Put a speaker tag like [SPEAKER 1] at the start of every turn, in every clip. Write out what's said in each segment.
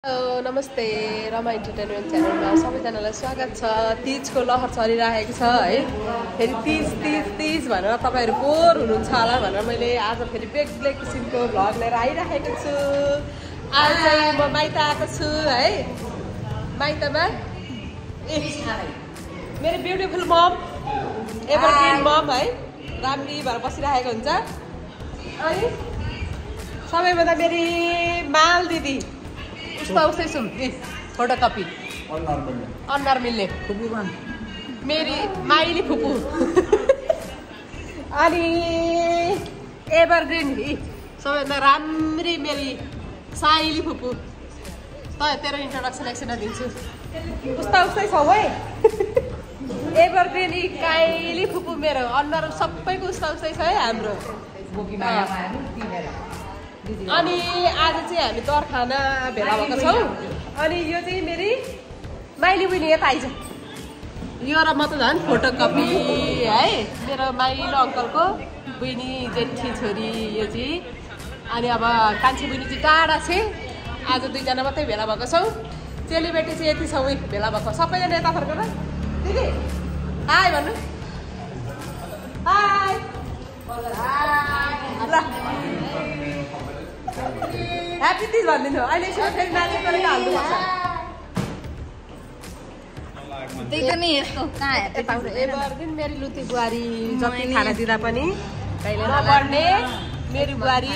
[SPEAKER 1] नमस्ते रमा इन्टरटेनमेन्ट च्यानलमा सबैजनालाई स्वागत छ। तीजको लहर चलिरहेको छ है। फेरि तीज भनेर तपाईँहरू बोर हुनुहुन्छ होला भनेर मैले आज फेरि बेग्लै किसिमको भ्लग लिएर आइरहेको छु। आज चाहिँ म माइत आएको छु है। माइतमा मेरो ब्युटिफुल मम एभरग्रिन मम है राम्री भएर बसिरहेको हुन्छ। अनि सबैभन्दा मेरी माल दिदी उस्तै छौँ फोटो कपी अनुहार मिल्ने मेरी माइली फुपू अनि एभरग्रिन सबैभन्दा राम्री मेरी साइली फुपू। तेरो इन्ट्रोडक्सन एकछिन दिन्छु। उस्तै छौ है एभरग्रिन काइली फुपू मेरो अनुहार सबैको उस्तै छ है हाम्रो। अनि आज चाहिँ हामी तरखाना भेला भएको छौँ। अनि यो चाहिँ मेरी माइली बहिनी यता आइज। यो र म त झन् फोटो कपी है मेरो माइलो अङ्कलको बहिनी जेठी छोरी यो चाहिँ। अनि अब कान्छी बहिनी चाहिँ टाढा छ। आज दुईजना मात्रै भेला भएको छौँ। चेलीबेटी चाहिँ यति छौँ भेला भएको। सबैजना यता फर्केर दिदी हाई भन्नु। हाई ल ह्याप्पी तीज भनिदिनु। अहिले एकछिन फेरि नानी गरेर हाल्नुपर्छ। एभरग्रिन मेरी लुती बुहारी जति खाना दिँदा पनि नबढ्ने मेरी बुहारी।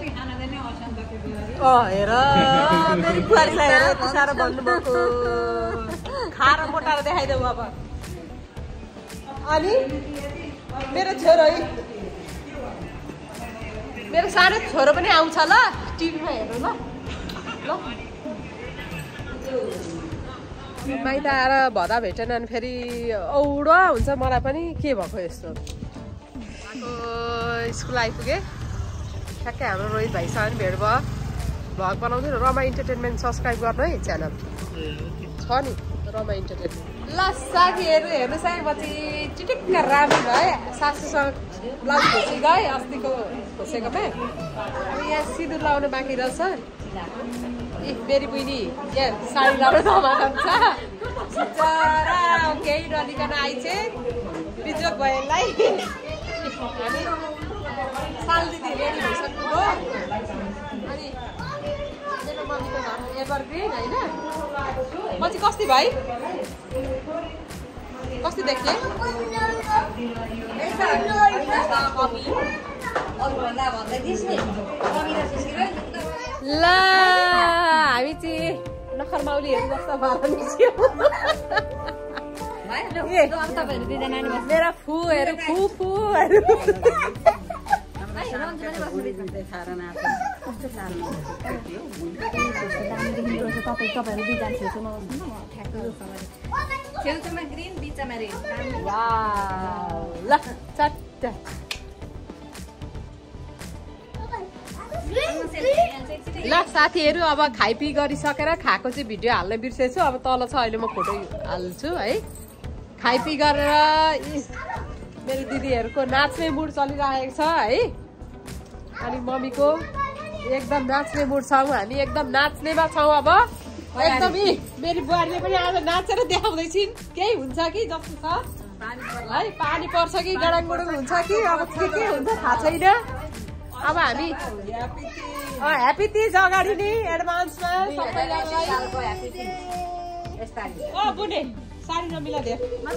[SPEAKER 1] हेर मेरी बुहारीलाई हेर यति साह्रो भन्नुभएको। खाएर मोटाएर देखाइदेऊ अब। अनि मेरो छोरो है मेरो सानो छोरो पनि आउँछ ल टिभीमा हेर्नु ल। माइत आएर भदा भेटेन अनि फेरि औडा हुन्छ मलाई पनि। के भएको यस्तो स्कुल आइपुगेँ ठ्याक्कै। हाम्रो रोहित भाइसँग पनि भेट भयो। भ्लग बनाउँछु रमा इन्टरटेनमेन्ट सब्सक्राइब गर्नु है च्यानल छ नि रमा इन्टरटेनमेन्ट। ल साथीहरू हेर्नुहोस् है म चाहिँ चिटिक्क राम्रो भयो। सासूसँग ब्लाउज खोसी गएँ अस्तिको खोसेकोमा। अब यहाँ सिँदुर लाउनु बाँकी रहेछ। मेरी बहिनी यहाँ साडी लाउनु नमान्छ केही नलिकन आइछ बिजोग भयो यसलाई। अनि साल दिदी रेडी भइसक्नु हो। अनि मेरो मम्मीको घर एभरग्रिन होइन। म चाहिँ कस्ती भाइ कस्ती देख्ने ल हामी चाहिँ नखरमाउलीहरू जस्तो मेरा फुहरू फुफुहरू ल चट्ट ल साथीहरू अब खाइपी गरिसकेर खाएको चाहिँ भिडियो हाल्न बिर्सेछु। अब तल छ अहिले म फोटो हाल्छु है। खाइपी गरेर मेरो दिदीहरूको नाच्ने मुड चलिरहेको छ है। अनि मम्मीको एकदम नाच्ने मुड छौँ हामी। एकदम नाच्नेमा छौँ अब एकदम। मेरी बुहारीले पनि आज नाचेर देखाउँदैछिन्। केही हुन्छ कि जस्तो छ है। पानी पर्छ कि गडाङ गुडुङ हुन्छ कि अब के हुन्छ थाहा छैन। अब हामी ह्याप्पी तीज अगाडि नै एडभान्समा सबैजनालाई बुने साडी नमिलाइदियो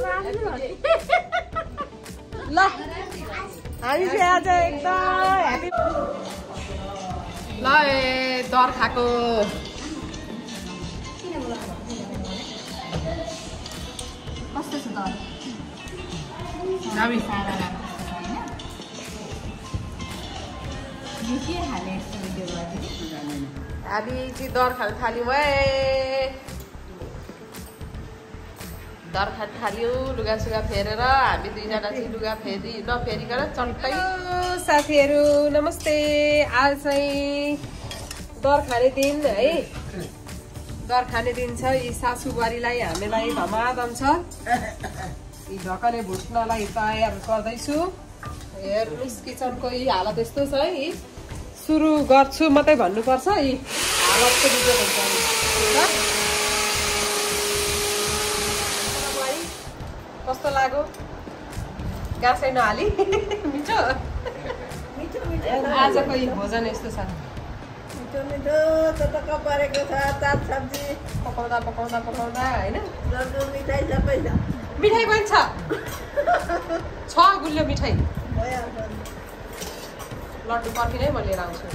[SPEAKER 1] ल। हामी चाहिँ आज एकदम ह्याप्पी ल दर खाएको कस्तो छ दर हामी चाहिँ दर खान थाल्यौँ है। दर खान थाल्यौँ लुगासुगा फेरेर। हामी दुईजना चाहिँ लुगा नफेरिकन चट्टै। साथीहरू नमस्ते। आज चाहिँ दर खाने दिन है। दर खाने दिन छ। यी सासू बुहारीलाई हामीलाई धमाधम छ। यी ढकने भुट्नलाई तयार गर्दैछु। हेर्नुहोस् किचनको यी हालत यस्तो छ है। सुरु गर्छु मात्रै भन्नुपर्छ। यी हालतको भिडियो हुन्छ। गाँसै नहाली मिठो आजको यो भोजन यस्तो छ
[SPEAKER 2] मिठो चटक्क परेको छ चाट सब्जी
[SPEAKER 1] पकाउँदा पकाउँदा पकाउँदा होइन
[SPEAKER 2] मिठाई सबै छ
[SPEAKER 1] मिठाई पनि छ गुलियो मिठाई लड्डु पर्खिनै म लिएर आउँछु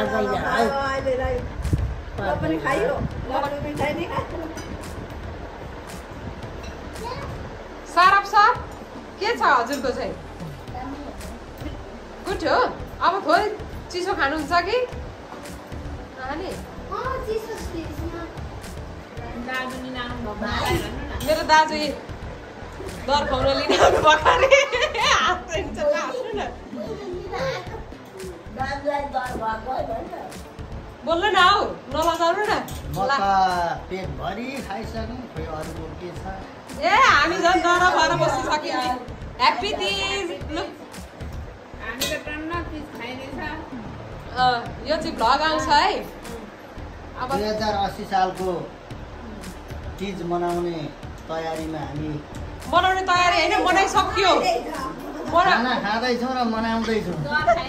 [SPEAKER 2] पनि खाइयो लड्डु मिठाई नि
[SPEAKER 1] सारप सर के छ हजुरको चाहिँ गुड हो अब थोरै चिसो खानुहुन्छ कि मेरो दाजु दर खुवाउन लिन भर्खरै बोल्नु न हौ नलजाउनु न
[SPEAKER 3] पेट भरि खाइसक्यौँ खोइ अरूको के छ
[SPEAKER 1] ए हामी झन् डर भएर बसिसक्यौँ ह्याप्पी तिज यो चाहिँ भ्लग आउँछ है अब
[SPEAKER 3] 2080 सालको तिज मनाउने तयारीमा हामी
[SPEAKER 1] मनाउने तयारी होइन मनाइसक्यो
[SPEAKER 3] खाना खाँदैछौँ र मनाउँदैछौँ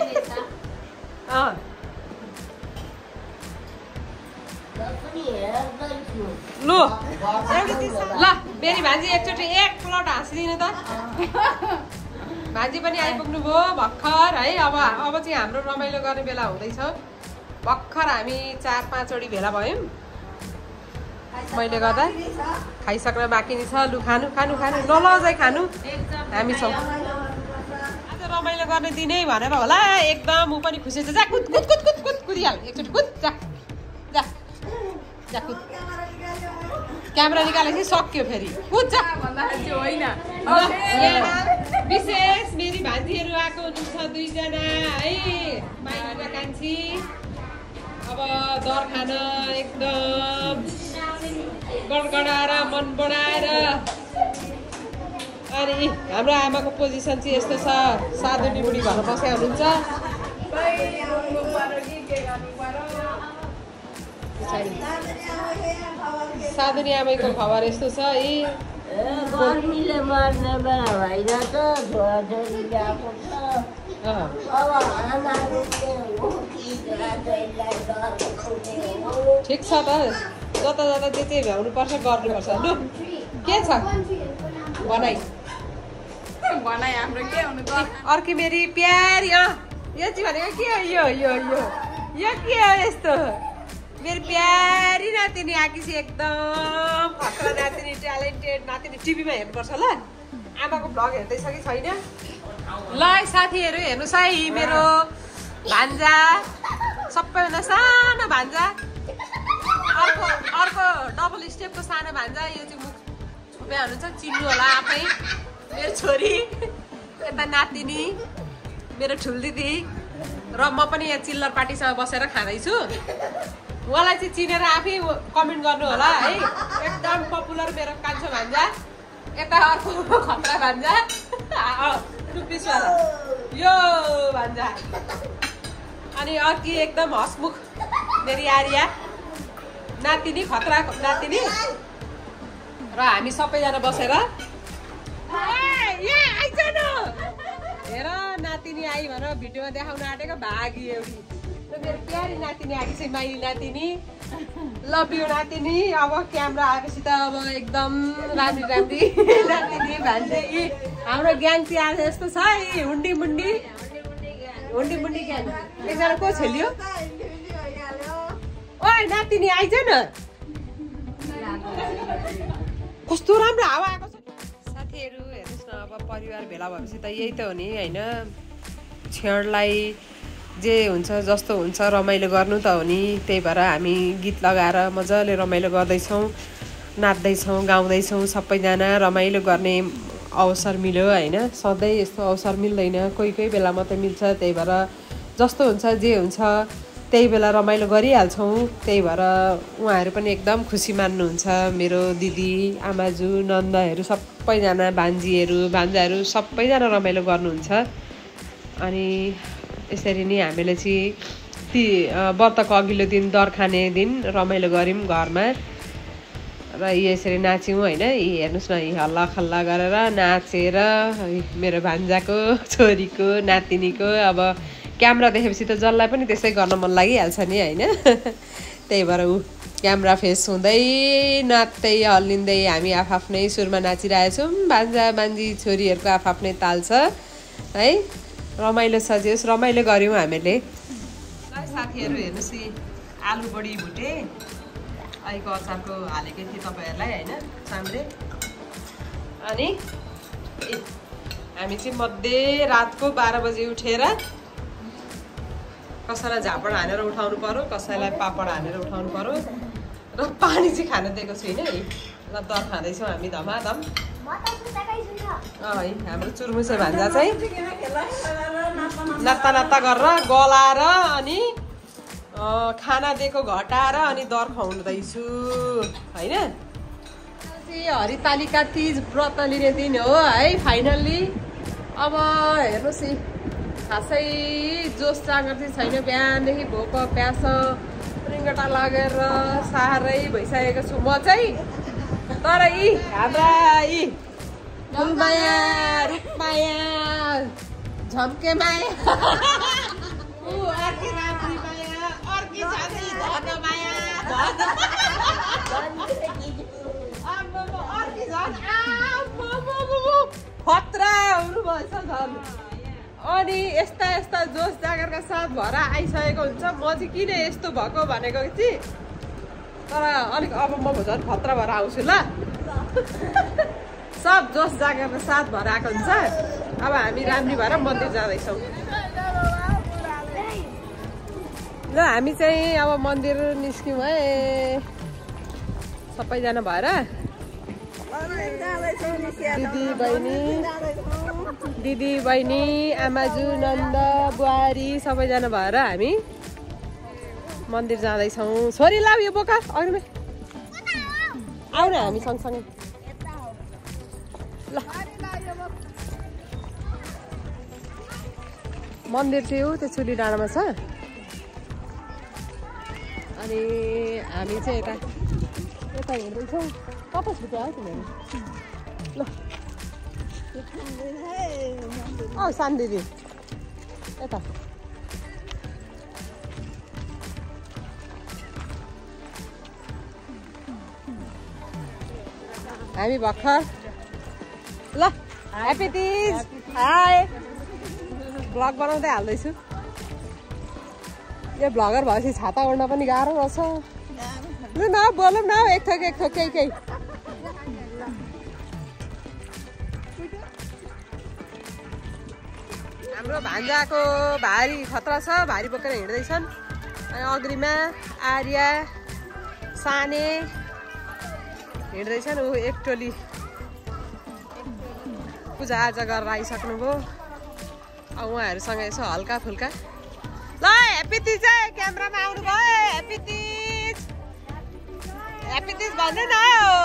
[SPEAKER 1] लु ल मेरी भान्जी एकचोटि एक प्लट हाँसिदिनु त भान्जी पनि आइपुग्नु भयो भर्खर है अब चाहिँ हाम्रो रमाइलो गर्ने बेला हुँदैछ भर्खर हामी 4-5 वटी भेला भयौँ मैले गर्दा खाइसक्न बाँकी नै छ लु खानु खानु खानु नलजाइ खानु हामी छौँ आज रमाइलो गर्ने दिनै भनेर होला एकदम ऊ पनि खुसी छ जा कुद कुद कुद कुद कुद कुदिहाल एकचोटि कुद जा जा जा कुद क्यामेरा निकालेपछि सक्यो फेरि कुद जा होइन विशेष मेरी भान्जीहरू आएको हुनुहुन्छ 2 जना है माइलीमा कान्छी अब दर खान एकदम गडगडाएर मन बढाएर अनि हाम्रो आमाको पोजिसन चाहिँ यस्तो छ साधुनी बुढी घर बसेका हुनुहुन्छ साधुनी आमैको खबर यस्तो छ है
[SPEAKER 2] गर्मीले मर्ने बेला होइन त छोराछोरी गएको छ अब
[SPEAKER 1] ठिक छ त जता जता जे चाहिँ भ्याउनुपर्छ गर्नुपर्छ लु के छ भनाइ हाम्रो के हुनु त अर्की मेरी प्यारी यो चाहिँ भनेको के हो यो के हो यस्तो मेरो प्यारी नातिनी आएपछि एकदम खतरा नातिनी ट्यालेन्टेड नातिनी टिभीमा हेर्नुपर्छ ल आमाको भ्लग हेर्दैछ कि छैन ल साथीहरू हेर्नुहोस् है मेरो भान्जा सबैभन्दा सानो भान्जा अर्को डबल स्टेपको सानो भान्जा यो चाहिँ मुख छुप्या हुनुहुन्छ चिन्नु होला आफै मेरो छोरी यता नातिनी मेरो ठुल्दिदी र म पनि यहाँ चिल्लर पार्टीसँग बसेर खाँदैछु उहाँलाई चाहिँ चिनेर आफै कमेन्ट गर्नु होला है एकदम पपुलर मेरो कान्छो भान्जा यता अर्को खतरा भान्जा टुपिसवाला यो भान्जा अनि अर्की एकदम हसमुख मेरी आर्या नातिनी खतरा नातिनी र हामी सबैजना बसेर हेर नातिनी आई भनेर भिडियोमा देखाउन आँटेको भागी एउटी मेरो प्यारी नातिनी आएकी चाहिँ माइली नातिनी लभ यु नातिनी अब क्यामेरा आएपछि त अब एकदम राम्री राम्री नातिनी भान्जे हाम्रो ग्याङ चाहिँ आज यस्तो छ है हुन्डी मुन्डी ग्याङ एकजना को छेलियो ओइ नातिनी आइज न कस्तो राम्रो हावा आएको छ साथीहरू हेर्नुहोस् न अब परिवार भेला भएपछि त यही त हो नि होइन छेडलाई जे हुन्छ जस्तो हुन्छ रमाइलो गर्नु त हो नि त्यही भएर हामी गीत लगाएर मजाले रमाइलो गर्दैछौँ नाच्दैछौँ गाउँदैछौँ सबैजना रमाइलो गर्ने अवसर मिल्यो होइन सधैँ यस्तो अवसर मिल्दैन कोही कोही बेला मात्रै मिल्छ त्यही भएर जस्तो हुन्छ जे हुन्छ त्यही बेला रमाइलो गरिहाल्छौँ त्यही भएर उहाँहरू पनि एकदम खुसी मान्नुहुन्छ मेरो दिदी आमाजू नन्दहरू सबैजना भान्जाहरू सबैजना रमाइलो गर्नुहुन्छ अनि यसरी नै हामीले चाहिँ व्रतको अघिल्लो दिन दर खाने दिन रमाइलो गऱ्यौँ घरमा र यसरी नाच्यौँ होइन। हेर्नुहोस् न, हल्ला खल्ला गरेर नाचेर मेरो भान्जाको छोरीको नातिनीको अब क्यामेरा देखेपछि त जसलाई पनि त्यसै गर्न मन लागिहाल्छ नि होइन। त्यही भएर क्यामेरा फेस हुँदै नाच्दै हल्लिँदै हामी आफ्नै सुरमा नाचिरहेछौँ। भान्जा भान्जी छोरीहरूको आफ्नै ताल छ है। रमाइलो छ, जे रमाइलो गऱ्यौँ हामीले। साथीहरू हेर्नुहोस् नि, आलु बडी भुटे अहिलेको अचारको हालेको थिएँ तपाईँहरूलाई होइन, चाम्रे। अनि हामी चाहिँ मध्यरातको 12 बजी उठेर कसैलाई झापड हानेर उठाउनु पर्यो, कसैलाई पापड हानेर उठाउनु पर्यो र पानी चाहिँ खान दिएको छुइनँ है। ल दर खाँदैछौँ हामी धमाधम है। हाम्रो चुरमुसे भान्जा चाहिँ नात्ता नात्ता गरेर गलाएर अनि खाना दिएको घटाएर अनि दर खुवाउँदैछु होइन। हरितालिका तीज व्रत लिने दिन हो है फाइनल्ली। अब हेर्नुहोस् है, खासै जोस जाँगर चाहिँ छैन। बिहानदेखि भोक प्यास रिङ्गटा लागेर साह्रै भइसकेको छु म चाहिँ। तर हाम्रा फुलमाया रूपमाया झम्के माया अर्की राम्री माया अर्की साथी धन माया अर्की झन् खतरा हुनुभएछ झन्। अनि यस्ता यस्ता जोस जागरका साथ भएर आइसकेको हुन्छ। म चाहिँ किन यस्तो भएको भनेको चाहिँ, तर अलिक अब म झन् खतरा भएर आउँछु ल। सब जोस जागरका साथ भएर आएको हुन्छ। अब हामी राम्री भएर मन्दिर जाँदैछौँ ल। हामी चाहिँ अब मन्दिर निस्क्यौँ है सबैजना भएर। दिदी बहिनी आमाजु नन्द बुहारी सबैजना भएर हामी मन्दिर जाँदैछौँ। छोरी लाऊ यो बोका अरूमै आऊ न हामी सँगसँगै ल। मन्दिर चाहिँ हो त्यो चुली डाँडामा छ। अनि हामी चाहिँ यता हिँड्दैछौँ। कता छुट्यो है तिमीहरू ल। सान दिदी यता हामी भर्खर ल। Happy Teej high. भ्लग बनाउँदै हाल्दैछु। यो भ्लगर भएपछि छाता ओढ्न पनि गाह्रो रहेछ। लु न बोलौँ न एक थोक केही हाम्रो भान्जाको भारी खतरा छ। भारी बोकेर हिँड्दैछन्। अनि अग्रिमा आर्या साने हिँड्दैछन्। ऊ एक टोली पूजाआजा गरेर आइसक्नुभयो। अब उहाँहरूसँग यसो हल्का फुल्का ल ह्याप्पी तीज है। क्यामेरामा आउनु भयो। ह्याप्पी तीज भन्नु न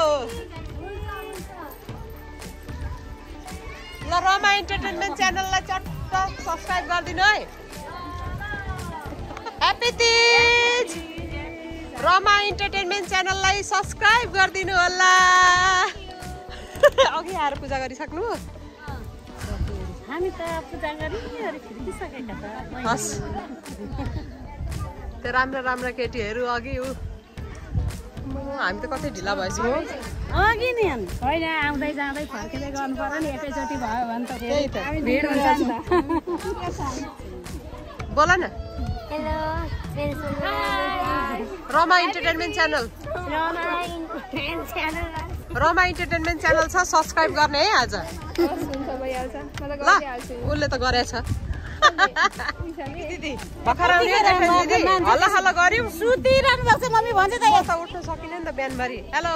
[SPEAKER 1] ल। रमा इन्टरटेनमेन्ट च्यानललाई चट्ट सब्सक्राइब गरिदिनु है। ह्याप्पी तीज। रमा इन्टरटेनमेन्ट च्यानललाई सब्सक्राइब गरिदिनु होला। अघि आएर पूजा गरिसक्नु?
[SPEAKER 4] हामी त पूजा गरिसकेका त।
[SPEAKER 1] हस् त्यो राम्रा केटीहरू अघि हामी त कतै ढिला भएछौँ
[SPEAKER 4] अघि नि होइन आउँदै जाँदै फर्किँदै गर्नु पर्यो नि। एकैचोटि भयो भने त भिड हुन्छ नि त।
[SPEAKER 1] बोल न। रमा इन्टरटेनमेन्ट च्यानल छ सब्सक्राइब गर्ने है आज। ल उसले त गरेछ। दिदी भर्खर हल्ला हल्ला गऱ्यौँ।
[SPEAKER 4] सुतिरहनु भएको छ मम्मी भन्छ त।
[SPEAKER 1] त उठ्न सकिन नि त बिहानभरि। हेलो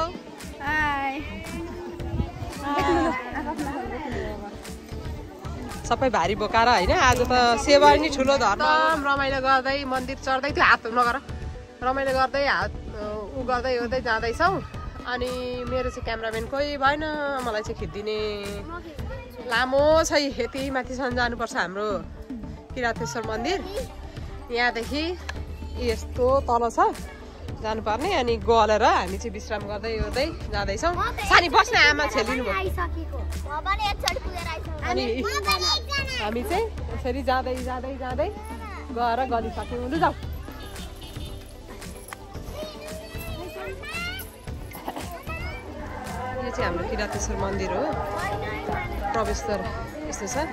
[SPEAKER 1] सबै भारी बोकाएर होइन। आज त सेवा नि ठुलो धर्म। रमाइलो गर्दै मन्दिर चढ्दै थियो। हात नगर। रमाइलो गर्दै हात उ गर्दै ओर्दै जाँदैछौँ। अनि मेरो चाहिँ क्यामेराम्यान कोही भएन। मलाई चाहिँ खिचिदिने लामो छ। यति माथिसम्म जानुपर्छ हाम्रो किरातेश्वर मन्दिर। यहाँदेखि यस्तो तल छ। जानुपर्ने अनि गलेर हामी चाहिँ विश्राम गर्दै गर्दै जाँदैछौँ सानी बस्न आमा छेलिनु भयो अनि हामी चाहिँ यसरी जाँदै जाँदै जाँदै गएर गलिसक्यौँ लु जाऊ यो चाहिँ हाम्रो किरातेश्वर मन्दिर हो प्रवेशद्वार यस्तो छ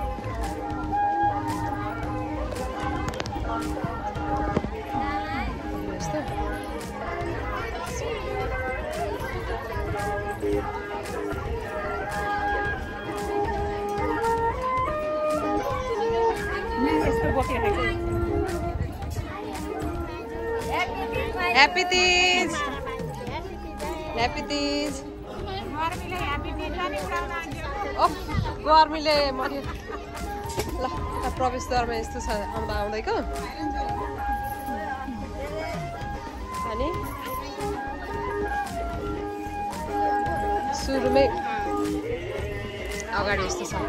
[SPEAKER 1] Happy Tees! Happy Tees! Oh, गर्मीले मर्यो ल प्रवेशद्वारमा यस्तो छ आउँदा आउँदैको अनि सुरुमै अगाडि यस्तो छ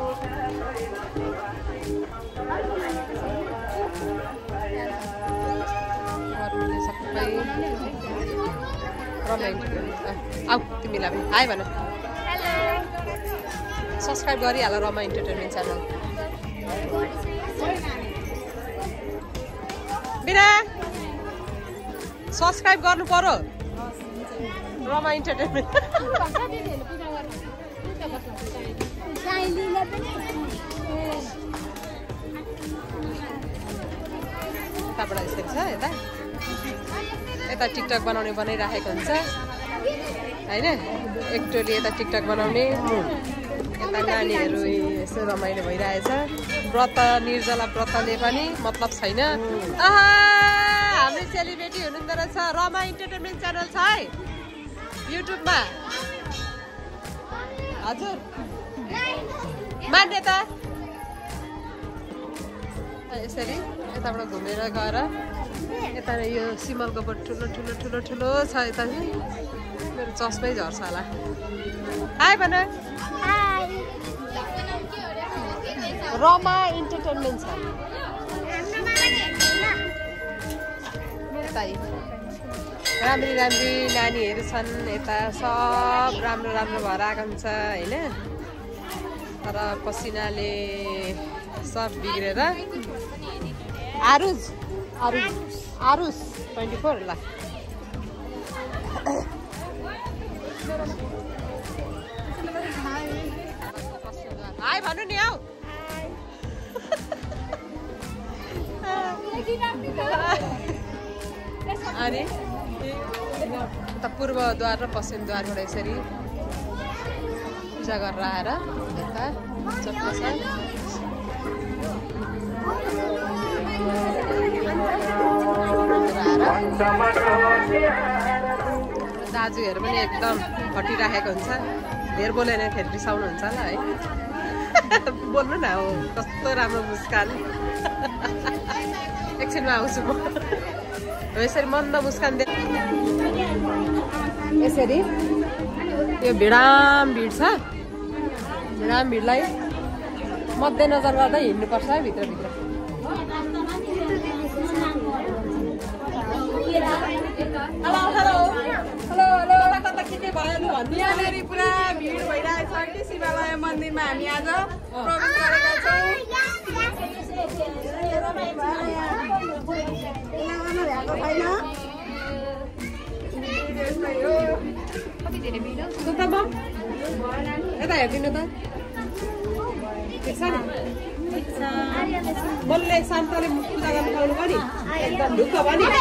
[SPEAKER 1] आऊ तिमीलाई पनि हाई भन सब्सक्राइब गरिहाल रमा इन्टरटेनमेन्ट च्यानल बिना सब्सक्राइब गर्नु पर्यो रमा इन्टरटेनमेन्ट यताबाट यसरी छ यता यता टिकटक बनाउने बनाइराखेको हुन्छ होइन एक टोली यता टिकटक बनाउने यता नानीहरू यसो रमाइलो भइरहेछ व्रत निर्जला व्रतले पनि मतलब छैन हाम्रो सेलिब्रेटी हुनुहुँदो रहेछ रमा इन्टरटेनमेन्ट च्यानल छ है युट्युबमा हजुर मान्यता यसरी यताबाट घुमेर गएर यता यो सिमलको बोट ठुलो ठुलो ठुलो ठुलो छ यता चाहिँ मेरो चस्मै झर्छ होला हाई भन रमा इन्टरटेनमेन्ट छ राम्री राम्री नानीहरू छन् यता सब राम्रो राम्रो भएर आएको हुन्छ होइन तर पसिनाले सब बिग्रेर आरुज 24 ल हाई भन्नु नि आऊ अनि उता पूर्वद्वार र पश्चिमद्वारबाट यसरी पूजा गरेर आएर यता चक्र छ दाजुहरू पनि एकदम खटिराखेको हुन्छ धेर बोलेन फेरि रिसाउनुहुन्छ होला है बोल्नु न हो कस्तो राम्रो मुस्कान एकछिनमा आउँछु म यसरी मन्द मुस्कान दे यसरी यो भिडाम भिड छ भिडाम भिडलाई मध्यनजर गर्दै हिँड्नुपर्छ है भित्रभित्र हेलो हेलो हेलो हेलो कता के भयो नि भन्नु
[SPEAKER 2] यहाँनिर पुरा भिड भइरहेछ कि शिवालय मन्दिरमा हामी आज प्रवेश गरेका छौँ
[SPEAKER 1] यता हेरिदिनु त ठिक छ नि बोलले शान्तले पूजा गर्नु पाउनु भयो नि एकदम ढुक्क भयो नि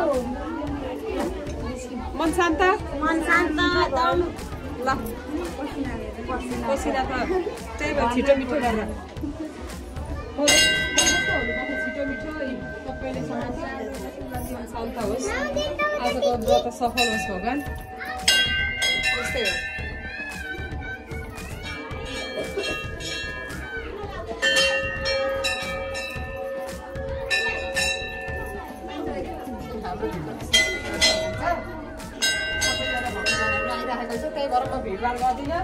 [SPEAKER 1] मन शान्त एकदम ल पसिना त त्यही भएर छिटो मिठो गरेर छिटो मिठो सबैले शान्त होस् आजको व्रत सफल होस् भगवान त्यस्तै हो त्यही भएर म भिडभाड गर्दिनँ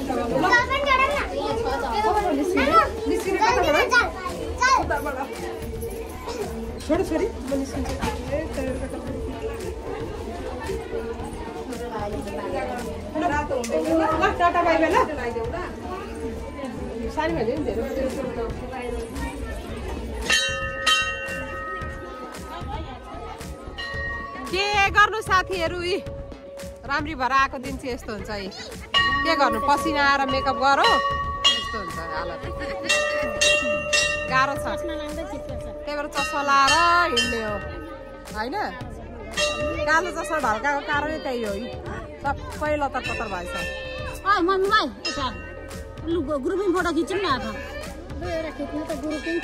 [SPEAKER 1] छोरी छोरी टाटा बाई बाई ल सानी भने नि धेरै के गर्नु साथीहरू यी राम्री भएर आएको दिन चाहिँ यस्तो हुन्छ है के गर्नु पसिना आएर मेकअप गर हो यस्तो हुन्छ हालत गाह्रो छ त्यही भएर चस्मा लाएर हिँड्ने हो होइन कालो चस्मा ढल्काएको कारणै त्यही हो सबै लतर पतर भएछ
[SPEAKER 4] ग्रुपिङ फोटो खिचौँ न अब एउटा खिच्नु त ग्रुपिङ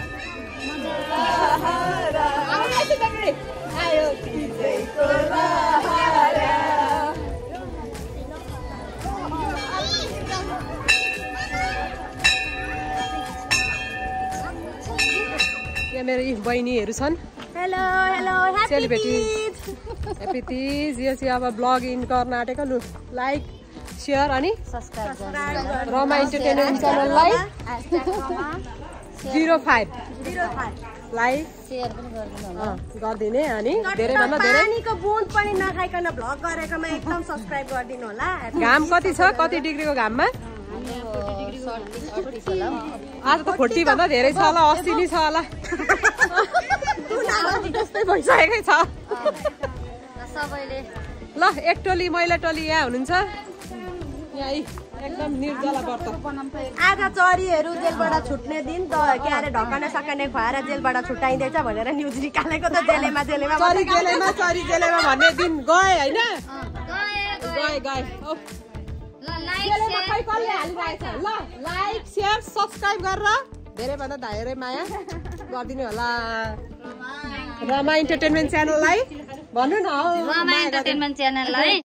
[SPEAKER 1] यहाँ मेरो यी बहिनीहरू छन्
[SPEAKER 4] hello hello
[SPEAKER 1] celebrity happy Teej यो चाहिँ अब ब्लग इन गर्न आँटेको लु लाइक सेयर अनि रमा इन्टरटेनमेन्ट च्यानललाई 05 लाइक गरिदिने अनि धेरैभन्दा धेरै
[SPEAKER 2] पानीको बुन्द पनि नखाइकन भ्लग गरेकोमा एकदम सब्स्क्राइब गरिदिनु होला।
[SPEAKER 1] घाम कति छ कति डिग्रीको घाममा आज त 40 भन्दा धेरै छ होला 80 नि छ होला त्यस्तै भइसकेकै छ ल एक टोली महिला टोली यहाँ हुनुहुन्छ यहाँ एकदम निर्जला व्रत
[SPEAKER 2] आज चरीहरू जेलबाट छुट्ने दिन त के अरे ढकने सकने खुवाएर जेलबाट छुट्याइँदैछ भनेर न्युज निकालेको त जेलेमा
[SPEAKER 1] चरी जेलेमा भन्ने दिन गए होइन गए ल लाइक सेयर सब्सक्राइब गरेर धेरैभन्दा धेरै माया गरिदिनु होला रमा इन्टरटेनमेन्ट च्यानललाई भन्नु न
[SPEAKER 4] रमा इन्टरटेनमेन्ट च्यानललाई